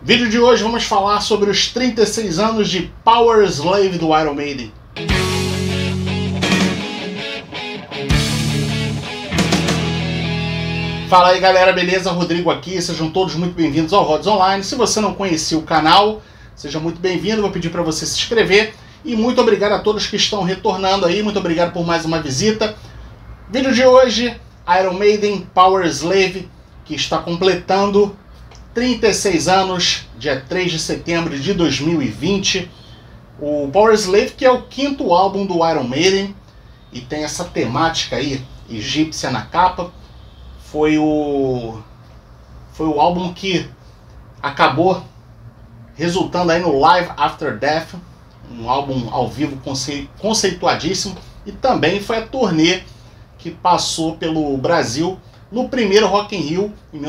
Vídeo de hoje vamos falar sobre os 36 anos de Powerslave do Iron Maiden. Fala aí galera, beleza? Rodrigo aqui, sejam todos muito bem-vindos ao Rods Online. Se você não conhecia o canal, seja muito bem-vindo, vou pedir para você se inscrever. E muito obrigado a todos que estão retornando aí, muito obrigado por mais uma visita. Vídeo de hoje, Iron Maiden Powerslave, que está completando 36 anos, dia 3 de setembro de 2020. O Powerslave, que é o quinto álbum do Iron Maiden, e tem essa temática aí, egípcia na capa. Foi o álbum que acabou resultando aí no Live After Death, um álbum ao vivo conceituadíssimo, e também foi a turnê que passou pelo Brasil no primeiro Rock in Rio em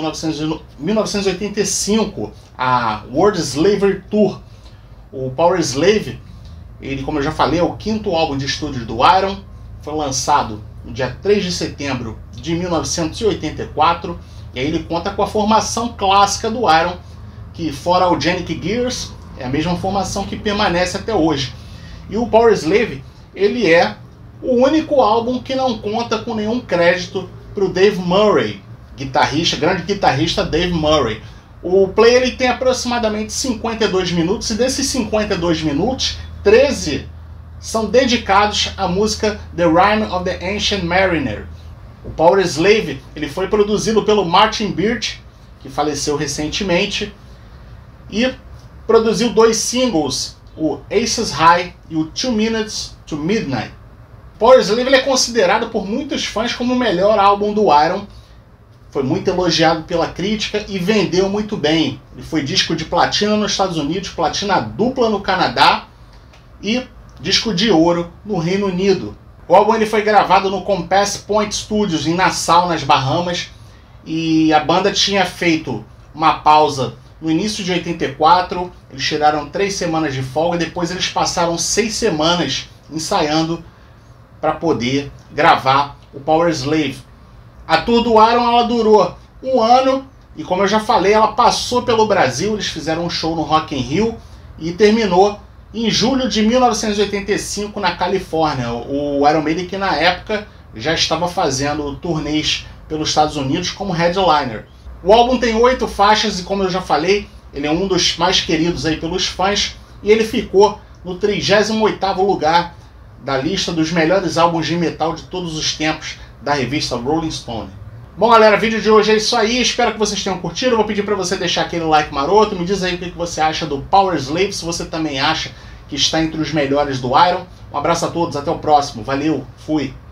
1985, a World Slavery Tour. O Powerslave, ele, como eu já falei, é o quinto álbum de estúdio do Iron, foi lançado no dia 3 de setembro de 1984, e aí ele conta com a formação clássica do Iron, que fora o Genic Gears, é a mesma formação que permanece até hoje. E o Powerslave, ele é o único álbum que não conta com nenhum crédito para o Dave Murray, guitarrista, grande guitarrista Dave Murray. O play ele tem aproximadamente 52 minutos, e desses 52 minutos, 13 são dedicados à música The Rime of the Ancient Mariner. O Powerslave ele foi produzido pelo Martin Birch, que faleceu recentemente, e produziu dois singles, o Aces High e o 2 Minutes to Midnight. Powerslave ele é considerado por muitos fãs como o melhor álbum do Iron. Foi muito elogiado pela crítica e vendeu muito bem. Ele foi disco de platina nos Estados Unidos, platina dupla no Canadá e disco de ouro no Reino Unido. O álbum ele foi gravado no Compass Point Studios em Nassau, nas Bahamas, e a banda tinha feito uma pausa no início de 84, eles tiraram 3 semanas de folga, depois eles passaram 6 semanas ensaiando para poder gravar o Powerslave. A tour do Iron ela durou 1 ano, e como eu já falei, ela passou pelo Brasil, eles fizeram um show no Rock in Rio e terminou em julho de 1985 na Califórnia. O Iron Maiden, que na época já estava fazendo turnês pelos Estados Unidos como headliner. O álbum tem 8 faixas e, como eu já falei, ele é um dos mais queridos aí pelos fãs, e ele ficou no 38º lugar da lista dos melhores álbuns de metal de todos os tempos da revista Rolling Stone. Bom galera, o vídeo de hoje é isso aí, espero que vocês tenham curtido. Eu vou pedir para você deixar aquele like maroto, me diz aí o que você acha do Powerslave, se você também acha que está entre os melhores do Iron. Um abraço a todos, até o próximo, valeu, fui!